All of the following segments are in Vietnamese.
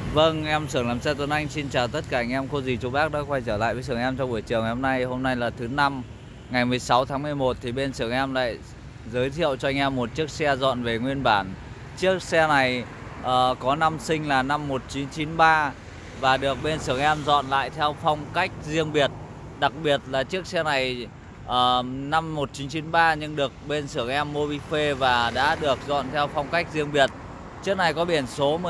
Vâng, em xưởng làm xe Tuấn Anh xin chào tất cả anh em cô dì chú bác đã quay trở lại với xưởng em trong buổi chiều ngày hôm nay. Hôm nay là thứ năm, ngày 16 tháng 11 thì bên xưởng em lại giới thiệu cho anh em một chiếc xe dọn về nguyên bản. Chiếc xe này có năm sinh là năm 1993 và được bên xưởng em dọn lại theo phong cách riêng biệt. Đặc biệt là chiếc xe này năm 1993 nhưng được bên xưởng em modified và đã được dọn theo phong cách riêng biệt. Chiếc này có biển số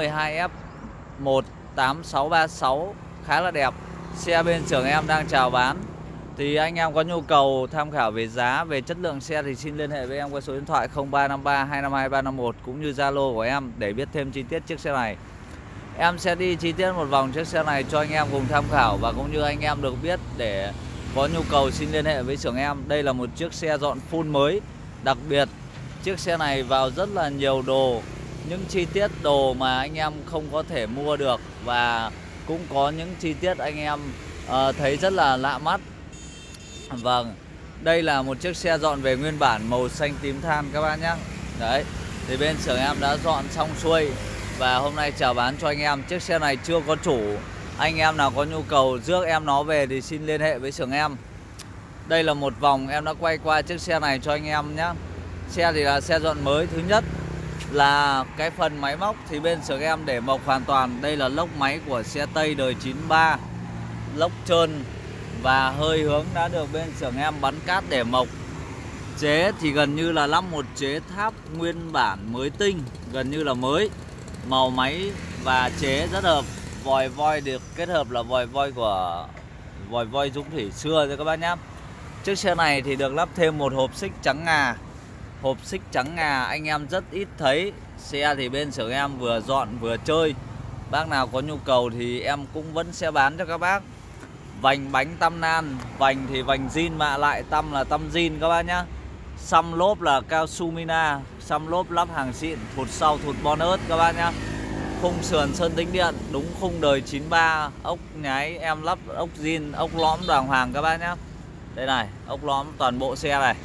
12F18636 khá là đẹp. Xe bên xưởng em đang chào bán. Thì anh em có nhu cầu tham khảo về giá, về chất lượng xe thì xin liên hệ với em qua số điện thoại 0353 252 351 cũng như Zalo của em để biết thêm chi tiết chiếc xe này. Em sẽ đi chi tiết một vòng chiếc xe này cho anh em cùng tham khảo và cũng như anh em được biết để có nhu cầu xin liên hệ với xưởng em. Đây là một chiếc xe dọn full mới. Đặc biệt chiếc xe này vào rất là nhiều đồ, những chi tiết đồ mà anh em không có thể mua được và cũng có những chi tiết anh em thấy rất là lạ mắt. Vâng, đây là một chiếc xe dọn về nguyên bản màu xanh tím than các bác nhé. Đấy, thì bên xưởng em đã dọn xong xuôi và hôm nay chào bán cho anh em. Chiếc xe này chưa có chủ. Anh em nào có nhu cầu rước em nó về thì xin liên hệ với xưởng em. Đây là một vòng em đã quay qua chiếc xe này cho anh em nhé. Xe thì là xe dọn mới. Thứ nhất là cái phần máy móc thì bên xưởng em để mộc hoàn toàn. Đây là lốc máy của xe Tây đời 93, lốc trơn và hơi hướng đã được bên xưởng em bắn cát để mộc. Chế thì gần như là lắp một chế tháp nguyên bản mới tinh, gần như là mới. Màu máy và chế rất hợp. Vòi voi được kết hợp là vòi voi của vòi voi Dũng Thủy xưa rồi các bác nhé. Chiếc xe này thì được lắp thêm một hộp xích trắng ngà. Hộp xích trắng ngà anh em rất ít thấy. Xe thì bên xưởng em vừa dọn vừa chơi. Bác nào có nhu cầu thì em cũng vẫn sẽ bán cho các bác. Vành bánh tăm nan. Vành thì vành zin mạ lại, tăm là tăm zin các bác nhá. Xăm lốp là cao su Mina. Xăm lốp lắp hàng xịn. Thụt sau thụt bon ớt các bác nhá. Khung sườn sơn tĩnh điện đúng khung đời 93. Ốc nhái em lắp ốc zin, ốc lõm đàng hoàng các bác nhá. Đây này, ốc lõm toàn bộ xe này.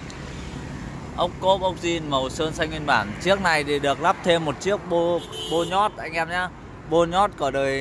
Ốc cốp, ốc zin màu sơn xanh nguyên bản. Chiếc này thì được lắp thêm một chiếc bô nhót anh em nhé. Bô nhót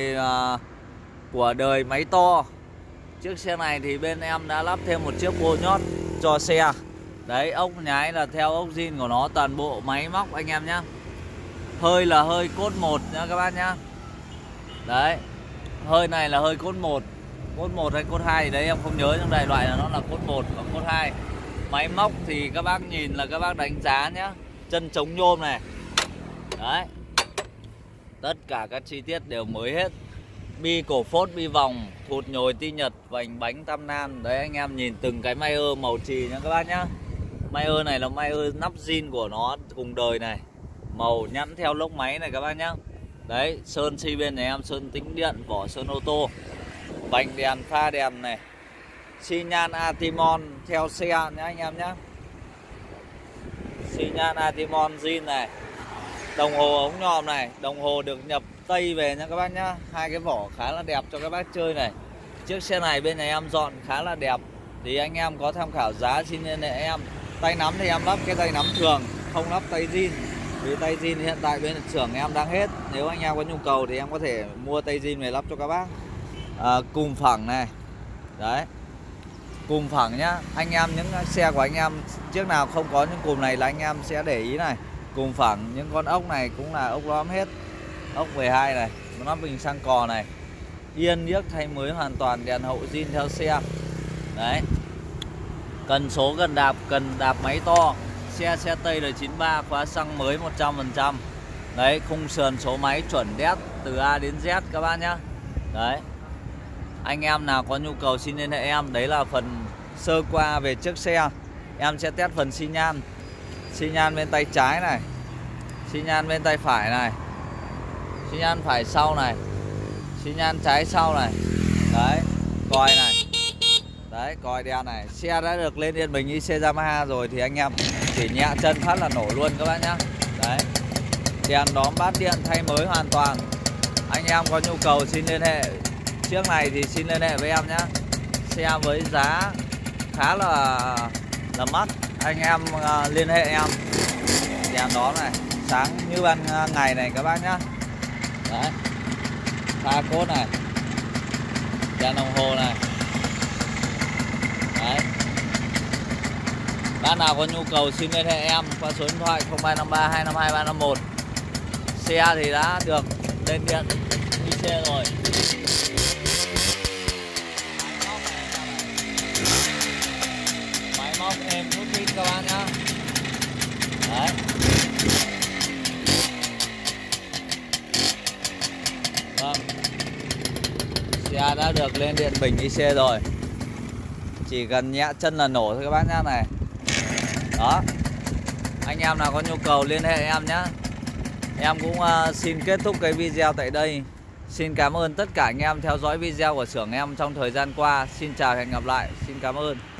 của đời máy to. Chiếc xe này thì bên em đã lắp thêm một chiếc bô nhót cho xe. Đấy, ốc nhái là theo ốc zin của nó, toàn bộ máy móc anh em nhé. Hơi là hơi cốt 1 nha các bác nhá. Đấy, hơi này là hơi cốt 1. Cốt 1 hay cốt 2 thì đấy em không nhớ, trong đại loại là nó là cốt 1 và cốt 2. Máy móc thì các bác nhìn là các bác đánh giá nhé. Chân chống nhôm này. Đấy. Tất cả các chi tiết đều mới hết. Bi cổ phốt, bi vòng, thụt nhồi ti nhật, vành bánh tăm nan. Đấy anh em nhìn từng cái Mayer màu chì nhá các bác nhá. Mayer này là Mayer nắp zin của nó cùng đời này. Màu nhẵn theo lốc máy này các bác nhá. Đấy, sơn xi bên này em sơn tĩnh điện, vỏ sơn ô tô. Vành đèn pha đèn này. Xi nhan Atimon theo xe nhá anh em nhá. Xi nhan Atimon zin này. Đồng hồ ống nhòm này. Đồng hồ được nhập Tây về nha các bác nhá. Hai cái vỏ khá là đẹp cho các bác chơi này. Chiếc xe này bên này em dọn khá là đẹp. Thì anh em có tham khảo giá xin liên hệ em. Tay nắm thì em lắp cái tay nắm thường, không lắp tay zin. Vì tay zin hiện tại bên xưởng em đang hết. Nếu anh em có nhu cầu thì em có thể mua tay zin về lắp cho các bác. Cùm phẳng này. Đấy, cùm phẳng nhá. Anh em những xe của anh em chiếc nào không có những cùm này là anh em sẽ để ý này. Cùm phẳng, những con ốc này cũng là ốc lõm hết. Ốc 12 này, nắp bình xăng cò này. Yên điếc thay mới hoàn toàn, đèn hậu zin theo xe. Đấy. Cần số cần đạp máy to. Xe Tây đời 93, khóa xăng mới 100%. Đấy, khung sườn số máy chuẩn đét từ A đến Z các bác nhá. Đấy. Anh em nào có nhu cầu xin liên hệ em. Đấy là phần sơ qua về chiếc xe. Em sẽ test phần xi nhan. Xi nhan bên tay trái này. Xi nhan bên tay phải này. Xi nhan phải sau này. Xi nhan trái sau này. Đấy, còi này. Đấy, còi đèn này. Xe đã được lên yên bình như xe Yamaha rồi thì anh em chỉ nhẹ chân phát là nổ luôn các bác nhá. Đấy. Đèn đóm bát điện thay mới hoàn toàn. Anh em có nhu cầu xin liên hệ. Chiếc này thì xin liên hệ với em nhé. Xe với giá khá là mắc. Anh em liên hệ em. Đèn đóm này, sáng như ban ngày này các bác nhé. Đấy. pha cốt này, đèn đồng hồ này. Đấy. Bác nào có nhu cầu xin liên hệ em qua số điện thoại 0353 252 351. Xe thì đã được lên điện IC rồi. Máy móc êm nút pin các bạn nhá. Đấy. Vâng. Xe đã được lên điện bình IC rồi. Chỉ cần nhẹ chân là nổ thôi các bác nhá này. Đó. Anh em nào có nhu cầu liên hệ em nhé. Em cũng xin kết thúc cái video tại đây. Xin cảm ơn tất cả anh em theo dõi video của xưởng em trong thời gian qua. Xin chào và hẹn gặp lại. Xin cảm ơn.